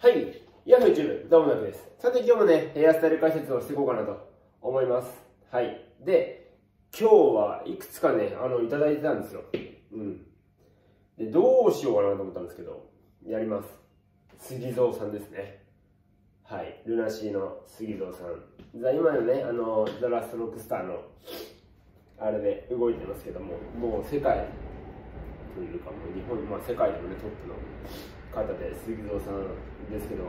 はい、ヤフー YouTube、どうもなくです。さて今日もね、ヘアスタイル解説をしていこうかなと思います。はい。で、今日はいくつかね、いただいてたんですよ。で、どうしようかなと思ったんですけど、やります。杉蔵さんですね。はい、ルナシーの杉蔵さん。今のね、ザ・ラストロックスターの、あれで動いてますけども、もう世界というか、もう日本、世界でもね、トップの方で杉蔵さんですけど、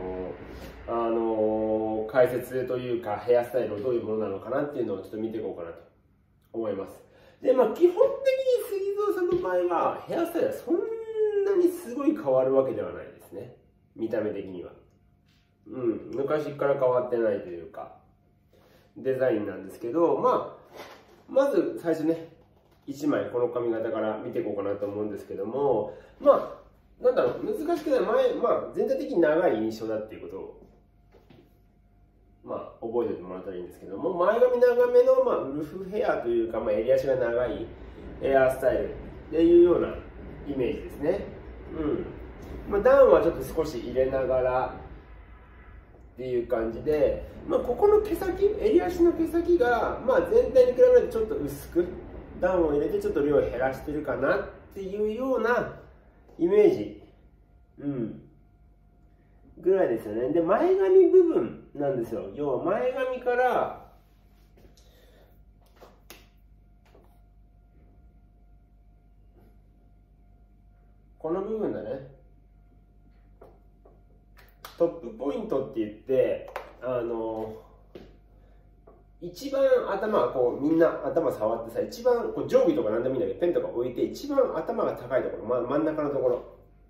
解説というかヘアスタイルをどういうものなのかなっていうのをちょっと見ていこうかなと思います。で、基本的に杉蔵さんの場合はヘアスタイルはそんなにすごい変わるわけではないですね、見た目的には。昔から変わってないというかデザインなんですけど、まず最初ね、1枚この髪型から見ていこうかなと思うんですけども、なんだろう、難しくない、全体的に長い印象だっていうことを、覚えておいてもらったらいいんですけども、前髪長めの、ウルフヘアというか、襟足が長いヘアスタイルっていうようなイメージですね。ダウンはちょっと少し入れながらっていう感じで、ここの毛先、襟足の毛先が、全体に比べるとちょっと薄く、ダウンを入れてちょっと量を減らしてるかなっていうようなイメージ、ぐらいですよね。で、前髪部分なんですよ。要は前髪からこの部分だね。トップポイントって言って、一番頭、みんな頭触ってさ、一番定規とか何でもいいんだけど、ペンとか置いて、一番頭が高いところ、真ん中のところ。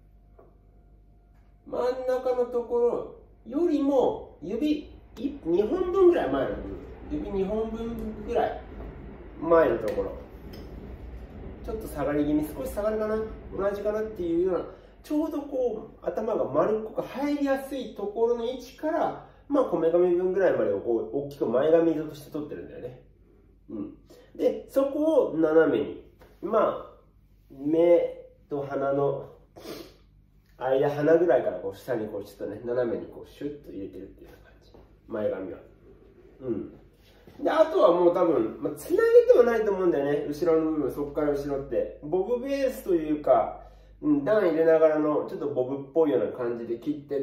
真ん中のところよりも指2本分ぐらい前の部分、指2本分ぐらい前のところ、ちょっと下がり気味、少し下がるかな、同じかなっていうような、ちょうど頭が丸っこく入りやすいところの位置から、こめかみ分ぐらいまでを大きく前髪として取ってるんだよね。で、そこを斜めに、目と鼻の鼻ぐらいから下にちょっとね、斜めにシュッと入れてるっていう感じ、前髪は。で、あとはもう多分、つなげてはないと思うんだよね、後ろの部分、そこから後ろって。ボブベースというか、段入れながらのちょっとボブっぽいような感じで切ってって、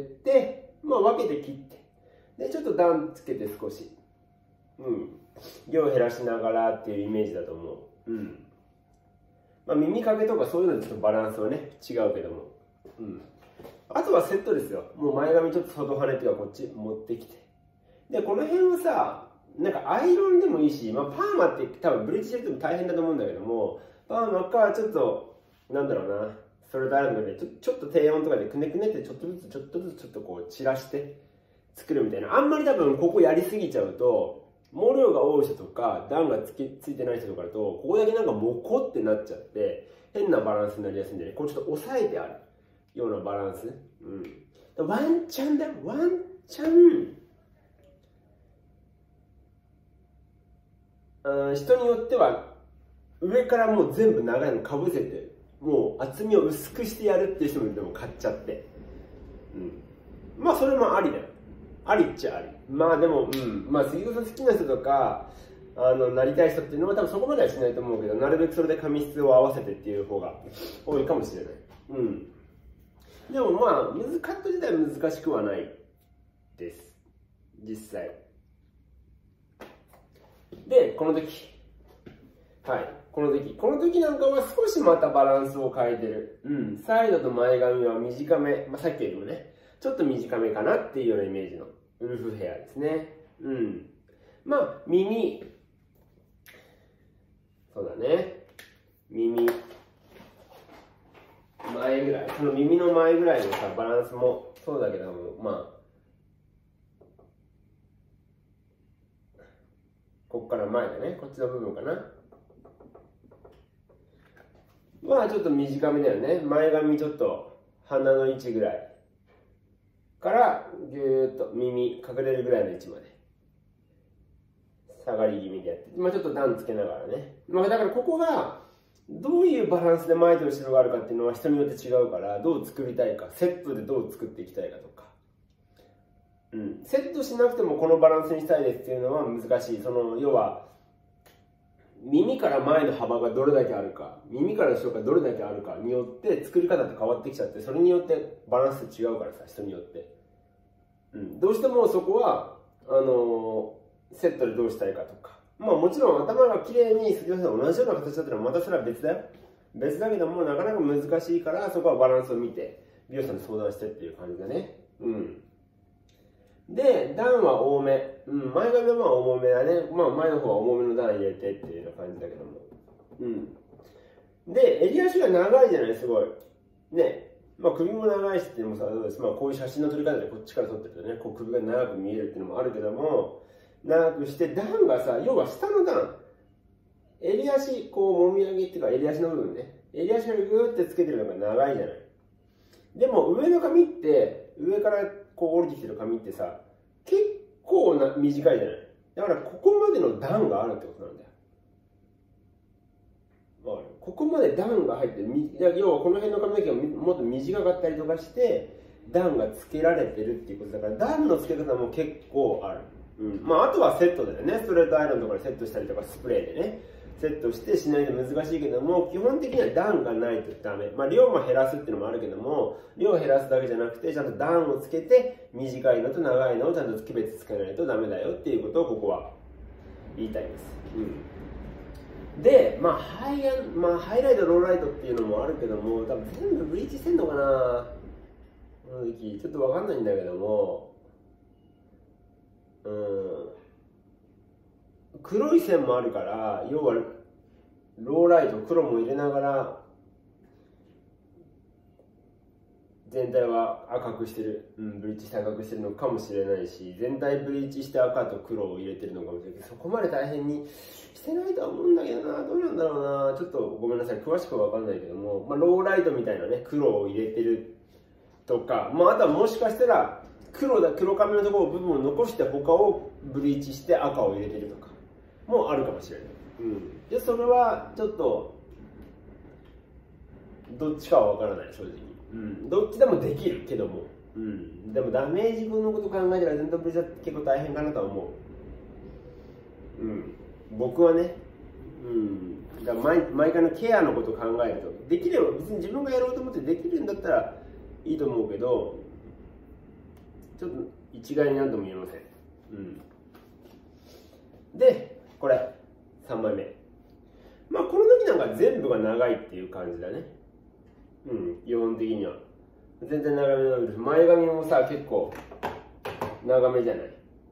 分けて切って、で、ちょっと段つけて少し、量減らしながらっていうイメージだと思う。耳かけとかそういうのでちょっとバランスはね、違うけども。あとはセットですよ。もう前髪ちょっと外羽っていうかこっち持ってきて。で、この辺はさ、なんかアイロンでもいいし、パーマって多分ブリッジしてると大変だと思うんだけども、パーマかちょっと、なんだろうな、ストレートアイロンでちょっと低温とかでくねくねってちょっとずつちょっと散らして作るみたいな。あんまり多分ここやりすぎちゃうと、毛量が多い人とか、段がついてない人とかだと、ここだけなんかモコってなっちゃって、変なバランスになりやすいんでね、これちょっと押さえてあるようなバランス。ワンチャンだよ、ワンチャン。人によっては、上からもう全部長いのかぶせて、もう厚みを薄くしてやるっていう人もいるのも買っちゃって。それもありだよ。ありっちゃあり。でも、杉蔵さん好きな人とか、なりたい人っていうのは多分そこまではしないと思うけど、なるべくそれで髪質を合わせてっていう方が多いかもしれない。でもカット自体は難しくはないです。実際。で、この時なんかは少しまたバランスを変えてる。サイドと前髪は短め。さっきよりもね、ちょっと短めかなっていうようなイメージのウルフヘアですね。耳。そうだね。耳。前ぐらい。その耳の前ぐらいのさ、バランスもそうだけども、こっから前だね。こっちの部分かな。ちょっと短めだよね。前髪ちょっと鼻の位置ぐらいからぎゅーっと耳隠れるぐらいの位置まで下がり気味でやって、ちょっと段つけながらね。だからここがどういうバランスで前と後ろがあるかっていうのは人によって違うから、どう作りたいか、セットでどう作っていきたいかとか、 セットしなくてもこのバランスにしたいですっていうのは難しい。要は耳から前の幅がどれだけあるか、耳から後ろがどれだけあるかによって作り方って変わってきちゃって、それによってバランス違うからさ、人によって。どうしてもそこはセットでどうしたいかとか、もちろん頭が綺麗に杉尾さん同じような形だったらまたそれは別だよ。別だけどもなかなか難しいから、そこはバランスを見て美容師さんに相談してっていう感じだね。で、段は多め。前髪は重めだね。前の方は重めの段入れてっていうような感じだけども。で、襟足が長いじゃない、すごい。ね。首も長いしっていうのもさ、どうです。こういう写真の撮り方でこっちから撮ってるとね、こう首が長く見えるっていうのもあるけども、長くして、段がさ、要は下の段。襟足、こう、もみ上げっていうか、襟足の部分ね。襟足がグーってつけてるのが長いじゃない。でも、上の髪って、上からこう降りてきてる髪ってさ、結構短いじゃない。だからここまでの段があるってことなんだよ。ここまで段が入ってる。要はこの辺の髪の毛がもっと短かったりとかして段がつけられてるっていうことだから、段のつけ方も結構ある。あとはセットだよね。ストレートアイロンとかでセットしたりとか、スプレーでねセットしてしないと難しいけども、基本的には段がないとダメ。量も減らすっていうのもあるけども、量を減らすだけじゃなくて、ちゃんと段をつけて、短いのと長いのをちゃんと区別つけないとダメだよっていうことをここは言いたいです。で、ハイライト、ローライトっていうのもあるけども、多分全部ブリーチしてんのかな、この時ちょっとわかんないんだけども、黒い線もあるから、要はローライト、黒も入れながら全体は赤くしてる、ブリーチして赤くしてるのかもしれないし、全体ブリーチして赤と黒を入れてるのかもしれないけど、そこまで大変にしてないとは思うんだけどな。どうなんだろうな、ちょっとごめんなさい、詳しくは分かんないけども、ローライトみたいなね、黒を入れてるとか、あとはもしかしたら黒髪のところ部分を残して他をブリーチして赤を入れてるとかもあるかもしれない。でそれはちょっとどっちかは分からない、正直。どっちでもできるけども、でもダメージ分のこと考えたら全体ブリーチは結構大変かなとは思う。僕はね、だから毎回のケアのことを考えると、できれば別に自分がやろうと思ってできるんだったらいいと思うけど、ちょっと一概になんとも言えません。で、これ3枚目。この時なんか全部が長いっていう感じだね。基本的には全然長めの部分、前髪もさ結構長めじゃない。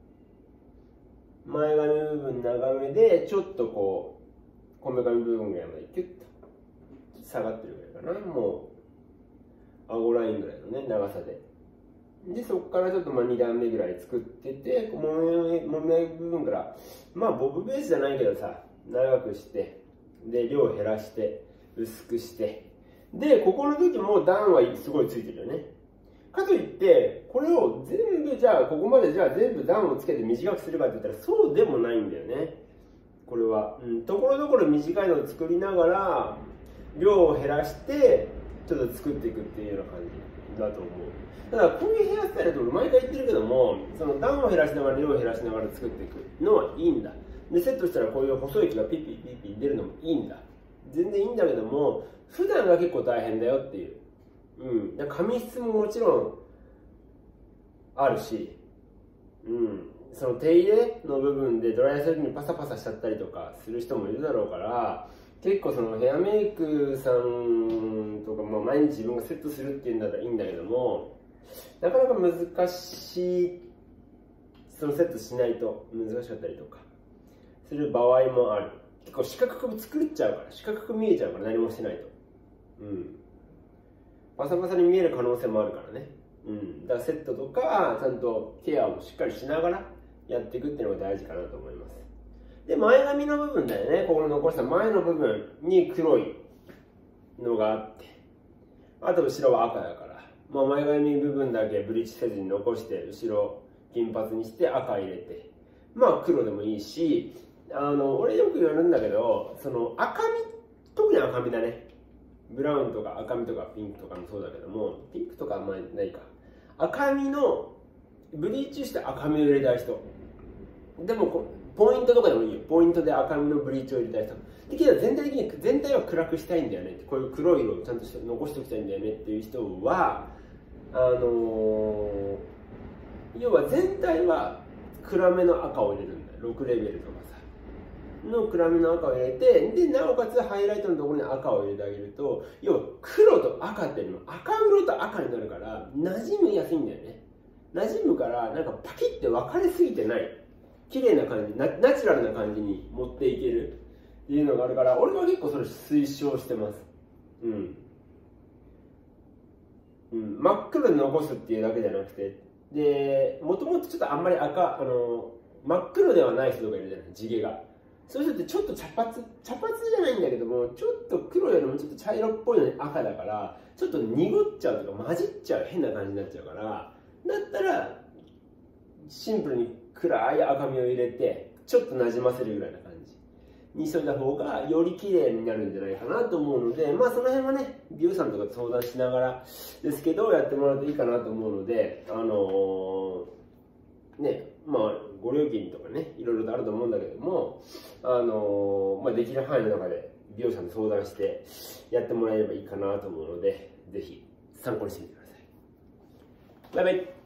前髪部分長めで、ちょっとこうこめかみ部分ぐらいまでキュッと下がってるぐらいかな。もう顎ラインぐらいのね長さで、そこからちょっと2段目ぐらい作ってて、もめ部分からボブベースじゃないけどさ、長くして、で量減らして薄くして、でここの時も段はすごいついてるよね。かといってこれを全部ここまで全部段をつけて短くするかって言ったらそうでもないんだよね。これはところどころ短いのを作りながら量を減らしてちょっと作っていくっていうような感じだと思う。だからこういうヘアスタイルって俺毎回言ってるけども、その段を減らしながら量を減らしながら作っていくのはいいんだ。でセットしたらこういう細い毛がピッピッピッピッ出るのもいいんだ。全然いいんだけども、普段が結構大変だよっていう。髪質ももちろんあるし、その手入れの部分でドライヤーする時にパサパサしちゃったりとかする人もいるだろうから、結構そのヘアメイクさんとか、毎日自分がセットするっていうんだったらいいんだけども、なかなか難しい、そのセットしないと難しかったりとかする場合もある。結構四角く作っちゃうから、四角く見えちゃうから、何もしてないと。パサパサに見える可能性もあるからね。だからセットとかちゃんとケアをしっかりしながらやっていくっていうのが大事かなと思います。で前髪の部分だよね。ここの残した前の部分に黒いのがあって、あと後ろは赤だから、前髪部分だけブリーチせずに残して、後ろ金髪にして赤入れて、黒でもいいし、俺よく言われるんだけど、その赤み、特に赤みだね。ブラウンとか赤みとかピンクとかもそうだけども、ピンクとかあんまりないか。赤みのブリーチして赤みを入れたい人、でもポイントとかでもいいよ。ポイントで赤みのブリーチを入れたい人。できれば全体的に全体は暗くしたいんだよねって、こういう黒い色をちゃんと残しておきたいんだよねっていう人は、要は全体は暗めの赤を入れるんだよ。6レベルとかさの暗めの赤を入れて、でなおかつハイライトのところに赤を入れてあげると、要は黒と赤っていうのは赤色と赤になるから馴染みやすいんだよね。馴染むからなんかパキッて分かれすぎてない、綺麗な感じ、ナチュラルな感じに持っていけるっていうのがあるから、俺は結構それ推奨してます。真っ黒で残すっていうだけじゃなくて、でもともとちょっとあんまり真っ黒ではない人とかいるじゃない、地毛が。そういう人ってちょっと茶髪じゃないんだけども、ちょっと黒よりもちょっと茶色っぽいのに赤だから、ちょっと濁っちゃうとか混じっちゃう変な感じになっちゃうから、だったらシンプルに暗い赤みを入れてちょっとなじませるぐらいな感じにしといた方がより綺麗になるんじゃないかなと思うので、まあその辺はね、美容師さんとかと相談しながらですけどやってもらうといいかなと思うので、まあご料金とかね、いろいろとあると思うんだけども、まあ、できる範囲の中で美容師さんと相談してやってもらえればいいかなと思うので、ぜひ参考にしてみてください。バイバイ。